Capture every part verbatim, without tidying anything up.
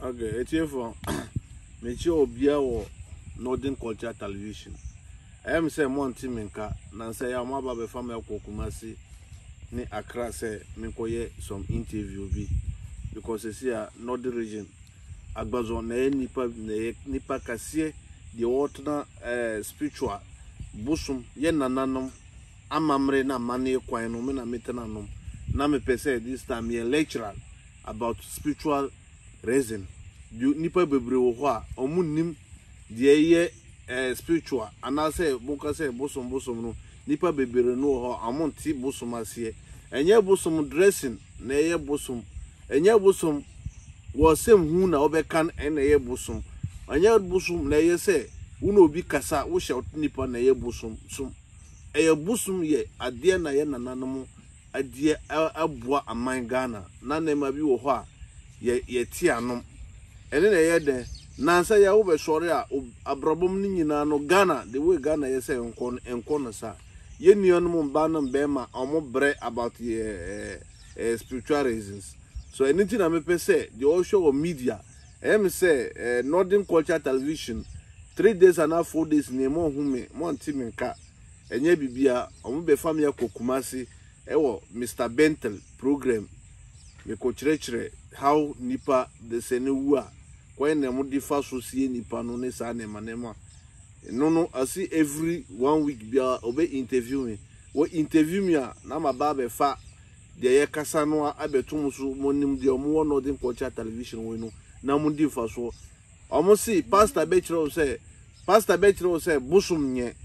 Okay, it's here for me. Obia or Northern Culture Television. I am saying one team in car, Nancy, I'm about the family of Kumasi. Ni Accra say me koye some interview bi because it's here Northern region. Agbazo na nipa nipa kase the water eh spiritual busum ye nananom amamre na mane kwan no me na metenanom na me pese this time ye lecturer about spiritual reason you nipa bebre wo ho a omunnim de ye eh spiritual ana say buka say busum busum no nipa bebre no ho amonti busum ase enye busum dressing na ye busum enye busum wo sem hu na obekan ene ye busum enye busum na ye say uno obi kasa wo hye nipa na ye busum sum eye busum ye ade na ye nananom ade aboa aman Ghana na na ma bi wo ho a ye ye ti anom ene na ye de nansa ya wo be sori a abrabom ni nyina no Ghana the way Ghana ye say enko enko no sa ye nuanom mba no be ma omo bre about ye uh, spiritual reasons so anything na me pe say the all show of media em say uh, Northern Culture Television three days and a four days ni mo hume mo anti menka enye bibia omo be family Kumasi ewo Mister Bentel program me ko chire how nipa the senewu a when na mo difa so sie nipa no ne sa ne manema no no asi every one week bia obe interview me wo interview me a na ma ba be fa de ye kasa no abetum so monim de omo Northern Culture Television we no na mo difa so omo si pastor Betro say pastor Betro say busum nye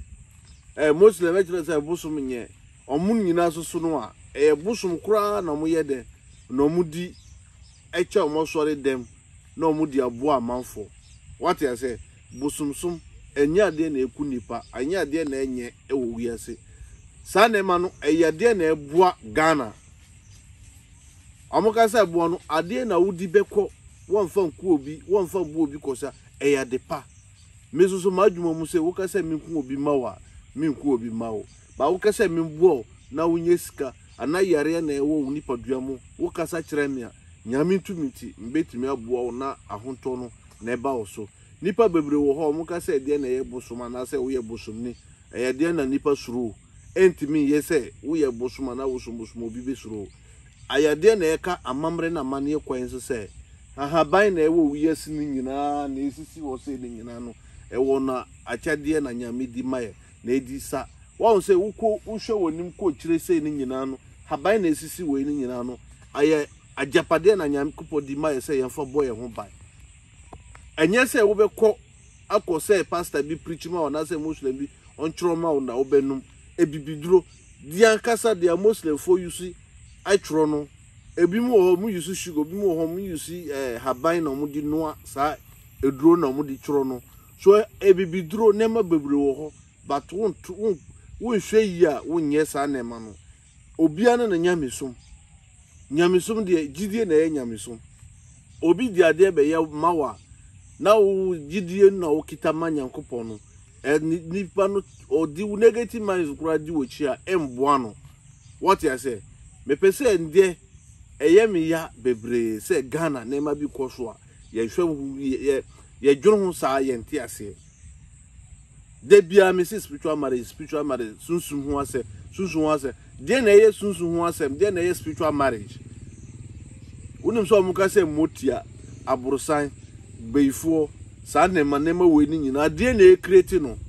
eh Muslim Betro say busum nye omo nyina so so no a eh busum kura na mo ye de no mo di echa omo sori dem no mo di abo amanfo what you say busum sum enya de na eku nipa anya de na enye ewo wiase sa na ma no eya de na eboa Ghana amoka say eboa no ade na wudi beko won fa nku obi won fa bu obi kosa eya de pa mesusu madwuma mu say wo ka say minku obi mawa minku obi mawo ba wo ka say membuo na wonye sika ana yare na ewo nipa duamu wo ka sa kire me a nyame ntumiti mbetimi aboa na ahonto no na eba wo so nipa bebre wo ho mo ka say de na ye bosoma na say wo ye bosomni eye de na nipa suru entimi ye say wo ye bosoma na wo somosomo obi be suru ayade na ye ka amamre na mane kwan so say ahaban na ewo wiase ni nyina na esisi wo say ni nyina no ewo na achade na nyame di maye na edi sa won say wuko uhwe wonim ko kire say ni nyina no haban na esisi wo ni nyina no aye ajapade na nyame kupo di maye say yemfa boy ho ban enye say wo be ko akọ say pastor bi preach ma ona say Muslim bi on troma ona obenum ebibiduro di ankasa dia Muslim for you see I trono ebi mu ho mu yusu sugar bi mu ho mu yusi eh haban na mu di noa sa eduro na mu di trono so ebibiduro nema bebre wo ho but won won hwe yi a wonye sa na ma no obia na nyamesom nyamesom de gidie na ye nyamesom obi di ade be ye mawa na wo gidie na wo kita manyankopon no e nipa no odi negative minds kura di wo chi a emboa no what you say me pese ndie eye me ya bebre se Ghana na ma bi koso a ye hwe ye ye dwon ho sa ye nte ase de bia me se spiritual marriage spiritual marriage sunsun ho ase sunsun ho ase de na ye sunsun ho ase de na ye spiritual marriage unim so mu ka se motia aburusan beifo sa na ma na ma we ni nyina de na e create no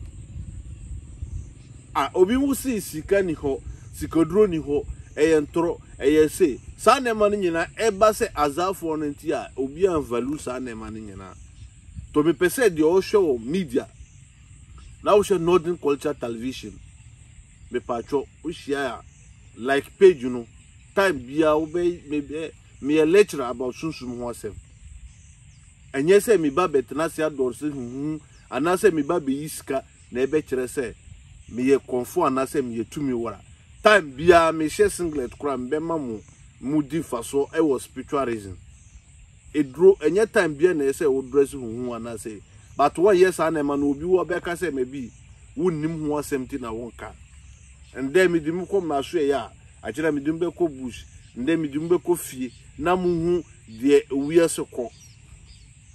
a obi mu si sika ni ho sikodro ni ho eye ntoro eye se sa na ma ni nyina e ba se azafo no nti a obi an value sa na ma ni nyina to me pese de o show media na o show Northern Culture Television me pacho o share like page you know time bia o be me me a lecture about sunsum ho asem enye se mi ba betena se ador se hu ana se mi ba be yiska na ebe kire se me ye konfo ana se me ye tumi wora time bia me share singlet kura mbe mamu mudi faso e was spiritual reason edro enye time bia na se wo dress hu hu ana se but one yes ana ma no obi wo be ka se me bi wonnim hu asem ti na wonka and then me di mu ko ma so ya a kire me di mbe ko bush and then me di mbe ko fie na mu hu de wiase ko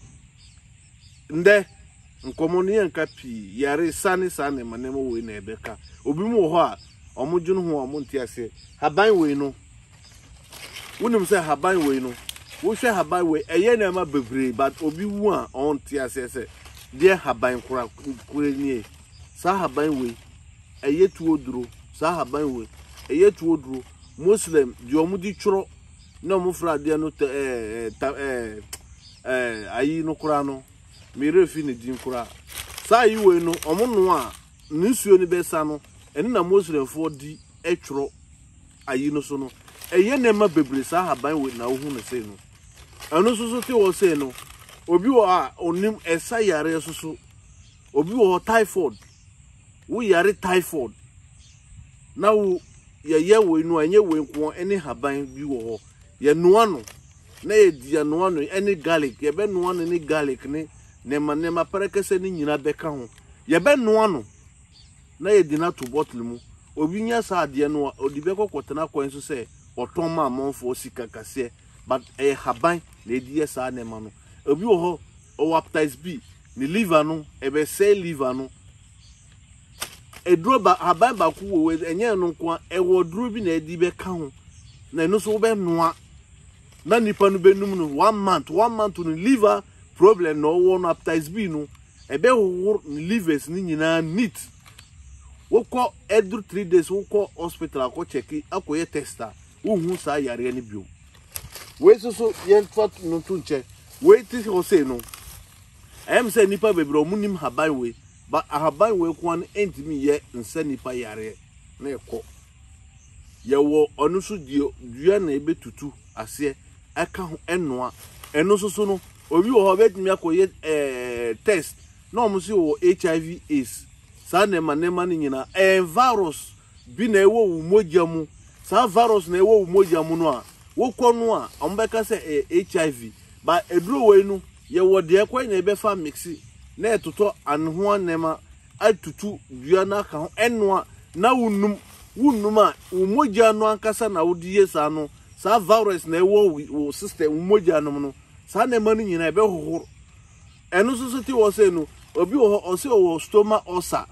nde nkomoni enka pi yare sane sane manemo we na ebeka obi mu ho a omudwunu ho omo ntiase haban we no wonim se haban we no wo hwe haban we eye na ma bebre but obi wu a on ntiase se de haban kura kura nie sa haban we eye tuoduro sa haban we eye tuoduro muslim di omudi tworo na mo fra de no eh eh eh ayi no kura no mi refi ni din kura sa yi we no omo no a nsuo ni besa no eni na muslim fo di etworo ayi no so no eye na ma bebre sa haban we na wo hu ne sei no eno so so ti wo sei no obi wo a onim esa yare so so obi wo typhoid wo yare typhoid na wo ye ye we no anye we nko eni haban bi wo ho ye noa no na ye dia noa no eni garlic ye be noa no ni garlic ni nema nema parekese ni nyina beka ho ye be noa no na ye di na to bottle mu obi nya sa ade no odi be kokotena kwan so se oton ma amonfo sika kase but e haban na edi ye sa nema no obi wo ho o hepatitis B ni liver no e be say liver no edro ba haban ba ku wo enye no nko e wo dro bi na edi be ka ho na no so be noa na nipa no benum no one month one month no liver problem no wo no hepatitis B no e be wo livers ni nyina neat wo ko edro three days wo ko hospital akọ check akoye tester wo hu sa yare ni bio we so so yen twat no tunche we ti ho say no em say nipa bebre omunim haban we ba haban we kwan entimi ye nsa nipa yare na ekọ ye wo onu so dio dua na ebe tutu ase aka ho enoa eno so so no obi wo ho betimi akoye eh test na omo si wo H I V AIDS sa na ma nema ni nyina eh virus bi na ewo wo mogya mu sa virus na ewo wo mogya mu no a wo kọ no a ombeka se eh, H I V ba eduro we no ye wo de kwa na ebe fa mixi na etoto anho anema atutu dua na ka ho enoa na wunum wunum a wo mogya no ankasa na wo di yesa no sa virus na ewo wo system wo mogya no no sa na ma ni nyina ebe hohoro eno so so ti wo se no obi wo o se wo stomach ulcer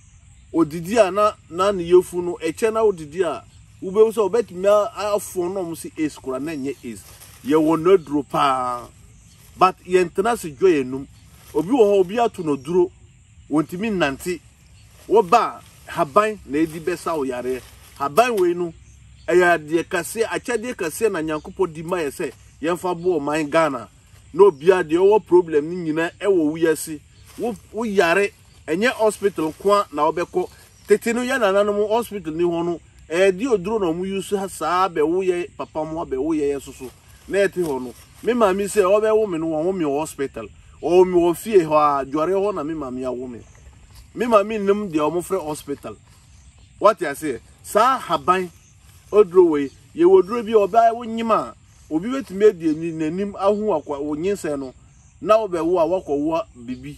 odidi a na na ne yefu no eche na odidi a ube wo so betimi afo no mo si is kura na nye is ye wo no duro pa but ye ntena se joy enum obi wo obi atu no duro wontimi nante wo ba haban na edi besa o yare haban we no eya de kase achade kase na nyankopo di ma ye se ye mfa bo man Ghana no bia de wo problem ni nyina e wo wuyase wo wo yare enye hospital kwa na obeko tete no ya na nanom hospital ni ho no e di oduro no mu yusu sa be wo ye papa mo be wo ye soso na eti ho no me ma mi se obe wo me no wo me hospital o mi wo fie ho a dware ho na me ma mi awo me me ma mi nim de o mo frɛ hospital what you say sa haban oduro we ye woduro bi oba wo nyima obi betime die ni nanim ahu akwa wo nyinse no na obe wo a wakọ wo bibi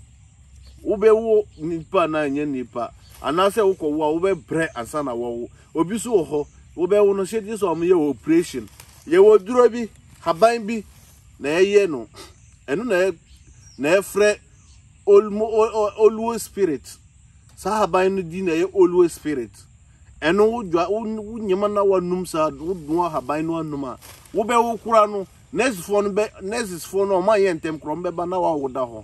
ube wo nipa na nye nipa anase wo ko wo ube bre ansa na wo obi so ho ube wo no shedi so am ye operation ye wo duro bi haban bi na eye no enu na na efre always spirit sa haban no di na ye always spirit enu wo dwa wo nyema na wanum sa wo do haban no anum a wo be wo kura no next phone be next phone no ma ye ntem kro mbe ba na wa wo da ho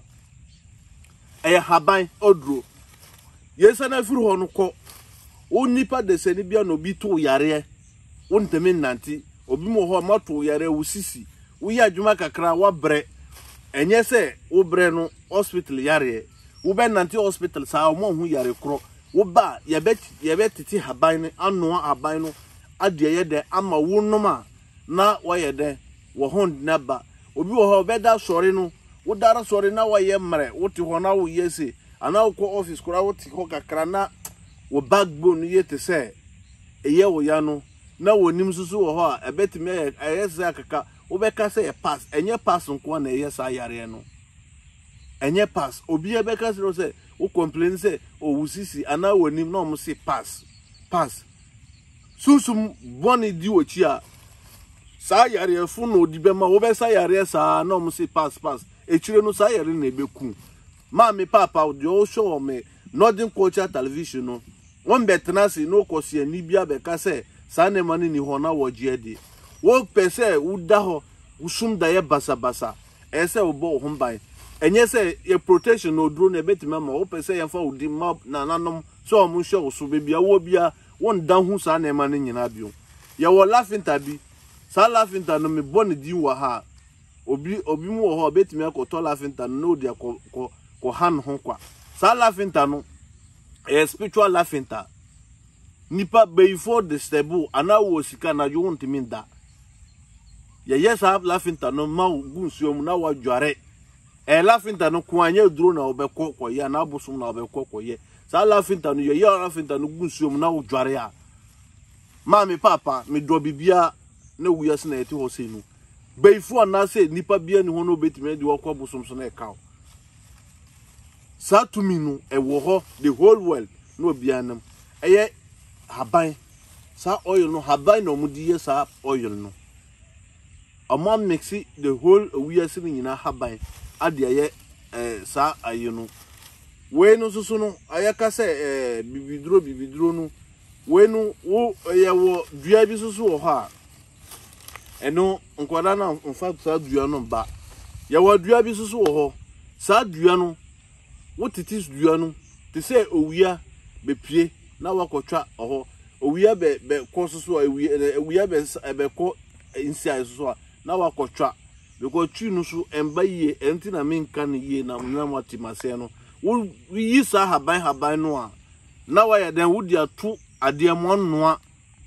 e haban odro yesa na firi ho no ko onipa de seni bia no bi to yare wontemi nanti obi mo ho ma to yare wusisi wo ya adwuma kakra wa bre enye se wo bre no hospital yare wo be nanti hospital sa mo hu yare kro wo ba ye be ye be titi haban ne anoa haban no ade ye de ama wo noma na wa ye de wo hon na ba obi wo ho be da sori no wo dara sori na wa ye mre wo ti ho na wo yesi ana wo ko office kura wo ti ho kakra na wo backbone ye te se eye wo ya no na wo nim susu wo ho a ebetime ayesa akaka wo be ka se pass enye pass nko na eye sa yare no enye pass obi e be ka se se wo complain se o wusisi ana wo nim na o se pass pass susum boni di ochi a sa yare fu no di be ma wo be sa yare sa na o se pass pass echire no sa yere na ebeku ma me papa de o show me Northern Culture Television no won betena si no kosi ani bia be ka se sa ne mani ni ho na woje de wo pese uda ho usum da ye basa basa ese obo ho mban enye se ye protection no dro na betima ma wo pese ye fa udi ma na nanom so o mu show so be bia wo bia won dan hu sa ne mani nyina bio ye wo lafinta bi sa lafinta no me boni di wa ha obi obi mu wo ho betimi akoto lafinta no dia ko ko ko han ho kwa sa lafinta no e spiritual lafinta nipa before the stable ana wo sika na jo ntimi nda ye yes have lafinta no ma gunsuo mu na wa dware e lafinta no ko anya duro na obekọ koye na abosum na obekọ koye sa lafinta no ye ye lafinta no gunsuo mu na wo dware ya ma me papa me do bibia na wuyase na eti ho sei no before na say nipa bia ni ho no betime di okọ bosom so na e kaw sa tumi no e wo ho the whole world no bianam eye haban sa oil no haban no mudi ye sa oil no ama mixi the whole wiyase ni nyina haban ade ye eh sa ayi no we no susu no ayaka se eh bibiduro bibiduro no we no wo ye wo dua bi susu wo ha eno nkwada na mfa sa dua no ba ye wo dua bi susu wo ho sa dua no wo titis dua no te se owia bepie na wakotwa oho owia be be kososo owia be be ko inside so na wakotwa because twi no so emba yie enti na menka ne yie na na matimase no wo yi sa haban haban no a na wa ya den wo dia to ade mo noa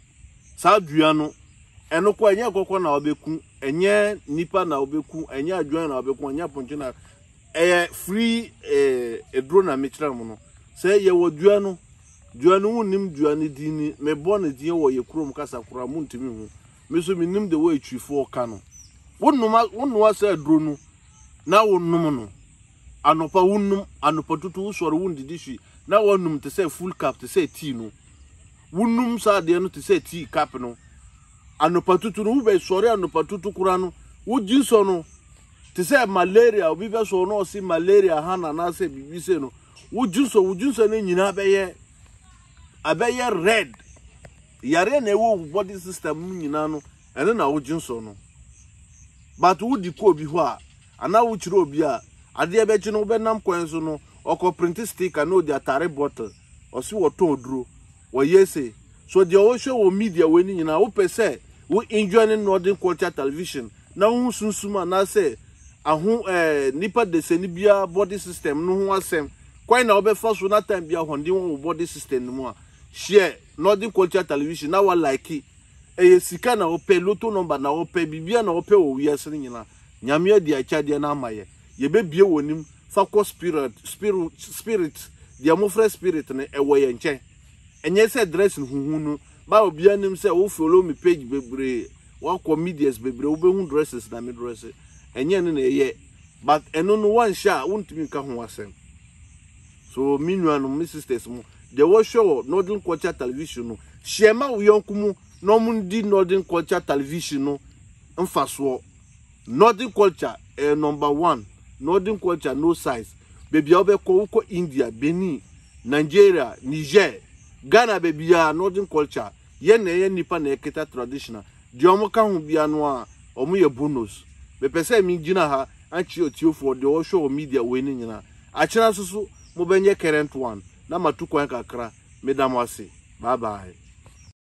sa dua no eno ko enye kokko na obeku enye nipa na obeku enye adwan na obeku enye ponche na eh free eh edro na mechira mo no se ye wo dua no dua no nim dua ne dini me bo na din wo ye krom kasa kura mu ntimi hu me so me nim the way twifo ka no wonnuma wonwa se edro no na wonnum no anopa wonnum anopa tutu usoro wundidi hwi na wonnum te se full cap te se tea no wonnum sa de no te se tea cap no anopa tutu no be sore anopa tutu kura no wujinso no te se malaria obi be so no si malaria hana na se bibise no wujinso wujinso ne nyina be ye abeye red yare na ewo body system nyina no ene na wujinso no but wudi ko obi ho a ana wuchiro obi a ade ebe chi no be nam kwenso no oko print sticker no di atare bottle osi woto oduro wo yese so de o show wo media we ni nyina wo pese wo enjoy Northern Culture Television na hu sunsuma na se ahu eh nipa de se ni bia body system no ho asem kwai na obefa so na time bia hondi won body system no mu a share Northern Culture Television na wa like e sika na ope loto number na ope bibia na ope wo wiase nyina nyame adi achade na amaye ye bebie wonim fa spirit spirit spirit dia mo fresh spirit na ewo ye nche enye se dress huhu no ba obia nim se wo follow me page bebre wa ko medias bebre wo be hu dresses na me dress enye ne na ye but eno no one sha wontumi ka ho asem so minua no my sisters mo the wo show Northern Culture Television no shema wo yonkumu no mundi Northern Culture Television no mfaso Northern Culture eh, number one Northern Culture no size baby obe ko ko India Benin Nigeria Niger Ghana baby ya Northern Culture ye na ye nipa na eketa traditional di omo ka hu bia no a omo ye bonus be pese mi gina ha anchi otiofo de wo show media we ni nyina achira susu mo benye current one na matukwan kakra medamwase bye bye.